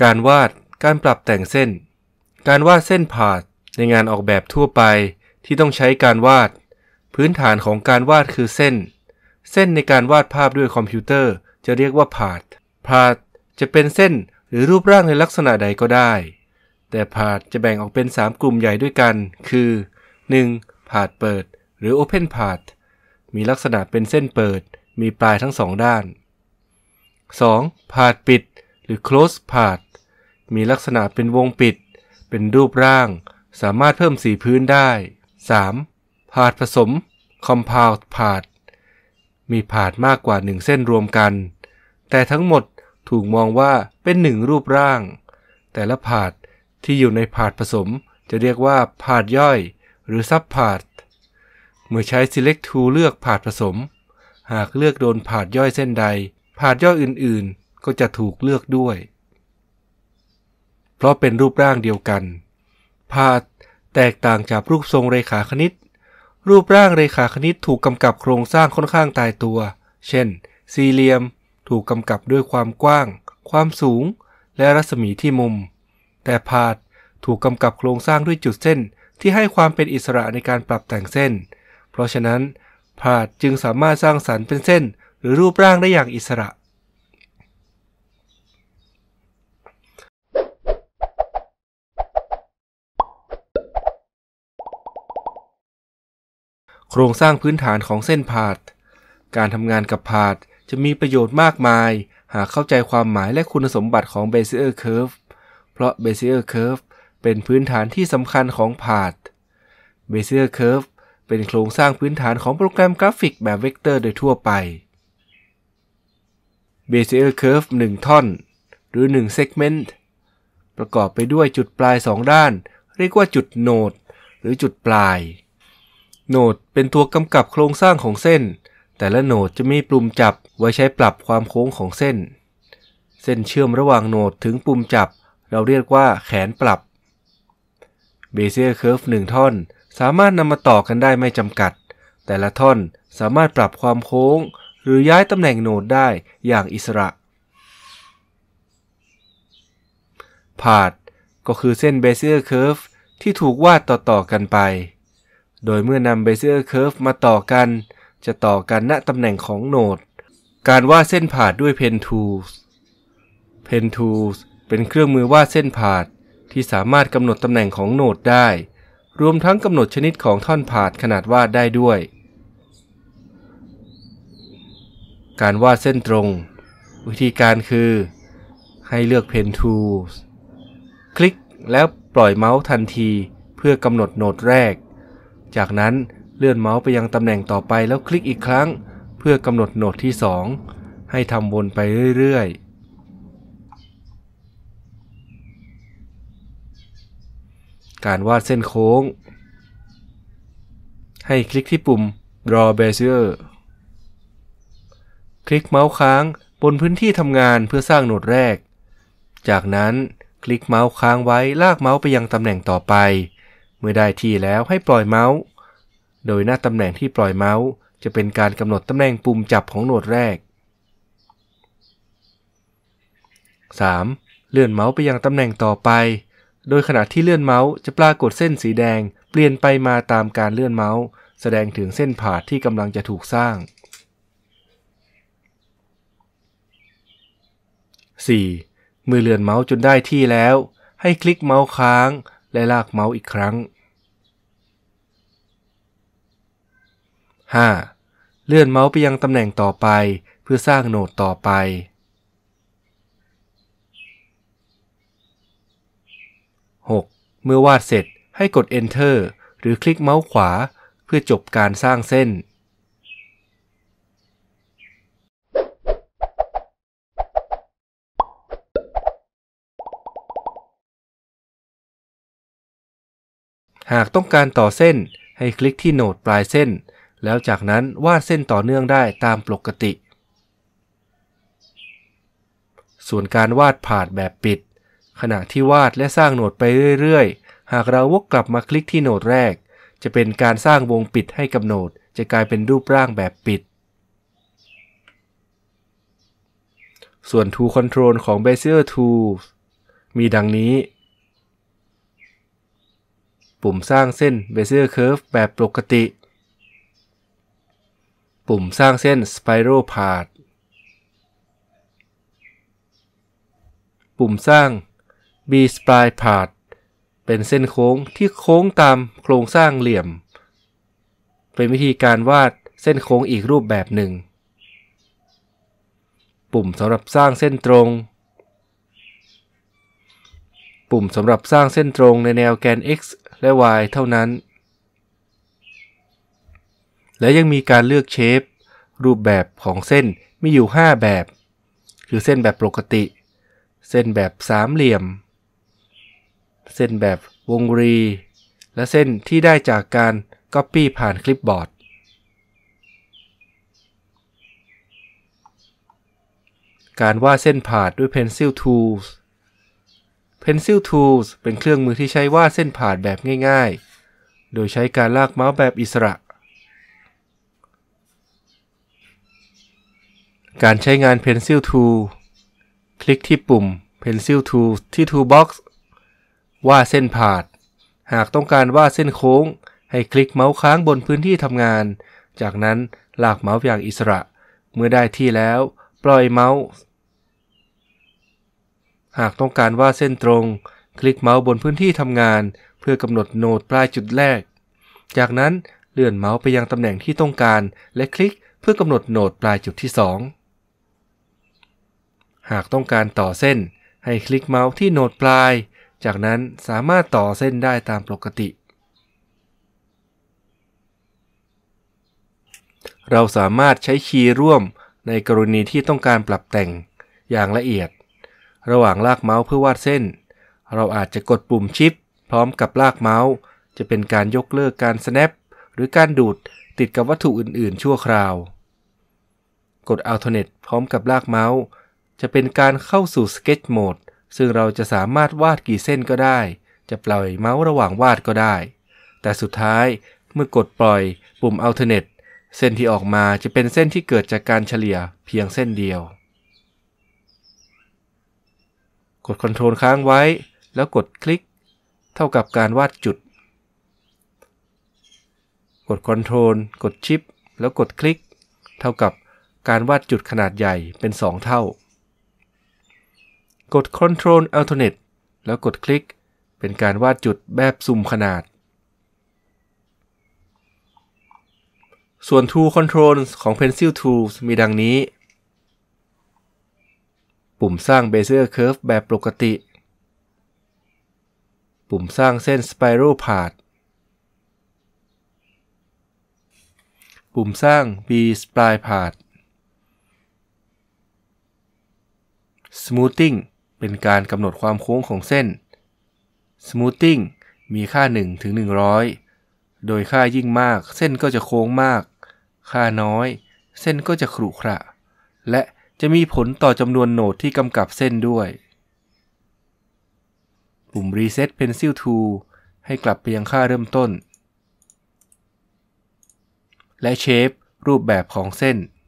การวาดการปรับแต่งเส้นการวาดเส้นพาธในงานออกแบบทั่วไปที่ต้องใช้การวาดพื้นฐานของการวาดคือเส้นในการวาดภาพด้วยคอมพิวเตอร์จะเรียกว่าพาธจะเป็นเส้นหรือรูปร่างในลักษณะใดก็ได้แต่พาธจะแบ่งออกเป็น3กลุ่มใหญ่ด้วยกันคือ 1. พาธเปิดหรือ Open Path มีลักษณะเป็นเส้นเปิดมีปลายทั้ง2ด้าน 2. พาธปิดหรือ Closed Path มีลักษณะเป็นวงปิดเป็นรูปร่างสามารถเพิ่มสีพื้นได้ 3. พาธผสม Compound Path มีพาธมากกว่า1เส้นรวมกันแต่ทั้งหมดถูกมองว่าเป็น1รูปร่างแต่ละพาธที่อยู่ในพาธผสมจะเรียกว่าพาธย่อยหรือ Sub Path เมื่อใช้ Select Tool เลือกพาธผสมหากเลือกโดนพาธย่อยเส้นใดพาธย่อยอื่นๆก็จะถูกเลือกด้วยเพราะเป็นรูปร่างเดียวกันพาธแตกต่างจากรูปทรงเรขาคณิตรูปร่างเรขาคณิตถูกกำกับโครงสร้างค่อนข้างตายตัวเช่นสี่เหลี่ยมถูกกำกับด้วยความกว้างความสูงและรัศมีที่มุมแต่พาธถูกกำกับโครงสร้างด้วยจุดเส้นที่ให้ความเป็นอิสระในการปรับแต่งเส้นเพราะฉะนั้นพาธจึงสามารถสร้างสรรค์เป็นเส้นหรือรูปร่างได้อย่างอิสระโครงสร้างพื้นฐานของเส้นพาธการทำงานกับพาธจะมีประโยชน์มากมายหากเข้าใจความหมายและคุณสมบัติของ Bezier Curve เพราะ Bezier Curve เป็นพื้นฐานที่สำคัญของพาธ Bezier Curve เป็นโครงสร้างพื้นฐานของโปรแกรมกราฟิกแบบเวกเตอร์โดยทั่วไป Bezier Curve 1 ท่อนหรือ1 segment ประกอบไปด้วยจุดปลาย2ด้านเรียกว่าจุดโนดหรือจุดปลายโนดเป็นตัวกำกับโครงสร้างของเส้นแต่ละโนดจะมีปุ่มจับไว้ใช้ปรับความโค้งของเส้นเชื่อมระหว่างโนดถึงปุ่มจับเราเรียกว่าแขนปรับ Bezier Curve 1 ท่อนสามารถนำมาต่อกันได้ไม่จำกัดแต่ละท่อนสามารถปรับความโค้งหรือย้ายตำแหน่งโนดได้อย่างอิสระพาธก็คือเส้น Bezier Curve ที่ถูกวาดต่อๆกันไปโดยเมื่อนำ Bezier Curve มาต่อกันจะต่อกันณตำแหน่งของโนดการวาดเส้นพาธด้วย Pen Tools Pen Tools เป็นเครื่องมือวาดเส้นพาธที่สามารถกำหนดตำแหน่งของโนดได้รวมทั้งกำหนดชนิดของท่อนพาธขนาดวาดได้ด้วยการวาดเส้นตรงวิธีการคือให้เลือก Pen Tools คลิกแล้วปล่อยเมาส์ทันทีเพื่อกำหนดโนดแรกจากนั้นเลื่อนเมาส์ไปยังตำแหน่งต่อไปแล้วคลิกอีกครั้งเพื่อกำหนดโนดที่2ให้ทำวนไปเรื่อยๆการวาดเส้นโค้งให้คลิกที่ปุ่ม Draw Bezier คลิกเมาส์ค้างบนพื้นที่ทำงานเพื่อสร้างโนดแรกจากนั้นคลิกเมาส์ค้างไว้ลากเมาส์ไปยังตำแหน่งต่อไปเมื่อได้ที่แล้วให้ปล่อยเมาส์โดยหน้าตำแหน่งที่ปล่อยเมาส์จะเป็นการกำหนดตำแหน่งปุ่มจับของโนดแรก 3. เลื่อนเมาส์ไปยังตำแหน่งต่อไปโดยขณะที่เลื่อนเมาส์จะปรากฏเส้นสีแดงเปลี่ยนไปมาตามการเลื่อนเมาส์แสดงถึงเส้นพาธที่กำลังจะถูกสร้าง 4. เมื่อเลื่อนเมาส์จนได้ที่แล้วให้คลิกเมาส์ค้างและลากเมาส์อีกครั้ง 5. เลื่อนเมาส์ไปยังตำแหน่งต่อไปเพื่อสร้างโนดต่อไป 6. เมื่อวาดเสร็จให้กด Enter หรือคลิกเมาส์ขวาเพื่อจบการสร้างเส้นหากต้องการต่อเส้นให้คลิกที่โนดปลายเส้นแล้วจากนั้นวาดเส้นต่อเนื่องได้ตามปกติส่วนการวาดพาธแบบปิดขณะที่วาดและสร้างโนดไปเรื่อยๆหากเราวกกลับมาคลิกที่โนดแรกจะเป็นการสร้างวงปิดให้กับโนดจะกลายเป็นรูปร่างแบบปิดส่วน Tool Control ของ Bezier Tools มีดังนี้ ปุ่มสร้างเส้น Bezier Curve แบบปกติ ปุ่มสร้างเส้น Spiral Path ปุ่มสร้าง B-Spline Path เป็นเส้นโค้งที่โค้งตามโครงสร้างเหลี่ยมเป็นวิธีการวาดเส้นโค้งอีกรูปแบบหนึ่งปุ่มสำหรับสร้างเส้นตรงปุ่มสำหรับสร้างเส้นตรงในแนวแกน x และ y เท่านั้นและยังมีการเลือกเชฟรูปแบบของเส้นมีอยู่5แบบคือเส้นแบบปกติเส้นแบบสามเหลี่ยมเส้นแบบวงรีและเส้นที่ได้จากการ Copy ผ่านคลิปบอร์ดการวาดเส้นผ่าดด้วย Pencil Tools Pencil Tools เป็นเครื่องมือที่ใช้วาดเส้นผ่าดแบบง่ายๆโดยใช้การลากเมาส์แบบอิสระการใช้งาน Pencil Tool คลิกที่ปุ่ม Pencil Tool ที่ Toolbox วาดเส้นผ่าดหากต้องการวาดเส้นโค้งให้คลิกเมาส์ค้างบนพื้นที่ทำงานจากนั้นลากเมาส์อย่างอิสระเมื่อได้ที่แล้วปล่อยเมาส์หากต้องการวาดเส้นตรงคลิกเมาส์บนพื้นที่ทำงานเพื่อกำหนดโหนดปลายจุดแรกจากนั้นเลื่อนเมาส์ไปยังตำแหน่งที่ต้องการและคลิกเพื่อกำหนดโหนดปลายจุดที่2หากต้องการต่อเส้นให้คลิกเมาส์ที่โหนดปลายจากนั้นสามารถต่อเส้นได้ตามปกติเราสามารถใช้คีย์ร่วมในกรณีที่ต้องการปรับแต่งอย่างละเอียดระหว่างลากเมาส์เพื่อวาดเส้นเราอาจจะกดปุ่มชิปพร้อมกับลากเมาส์จะเป็นการยกเลิกการ snap หรือการดูดติดกับวัตถุอื่นๆชั่วคราวกด Alternate พร้อมกับลากเมาส์จะเป็นการเข้าสู่ Sketch Mode ซึ่งเราจะสามารถวาดกี่เส้นก็ได้จะปล่อยเมาส์ระหว่างวาดก็ได้แต่สุดท้ายเมื่อกดปล่อยปุ่ม Alternate เส้นที่ออกมาจะเป็นเส้นที่เกิดจากการเฉลี่ยเพียงเส้นเดียวกด Ctrl ค้างไว้แล้วกดคลิกเท่ากับการวาดจุดกด Ctrl กด Shift แล้วกดคลิกเท่ากับการวาดจุดขนาดใหญ่เป็น2เท่ากด Ctrl Alternate แล้วกดคลิกเป็นการวาดจุดแบบซุ่มขนาดส่วน Tool Controls ของ Pencil Tools มีดังนี้ปุ่มสร้าง Bezier Curve แบบปกติปุ่มสร้างเส้น Spiral Path ปุ่มสร้าง B-Spline Path Smoothing เป็นการกำหนดความโค้งของเส้น Smoothing มีค่า1 ถึง 100โดยค่ายิ่งมากเส้นก็จะโค้งมากค่าน้อยเส้นก็จะขรุขระและจะมีผลต่อจำนวนโหนดที่กำกับเส้นด้วยปุ่ม Reset Pencil Tool ให้กลับไปยังค่าเริ่มต้นและ Shape รูปแบบของเส้น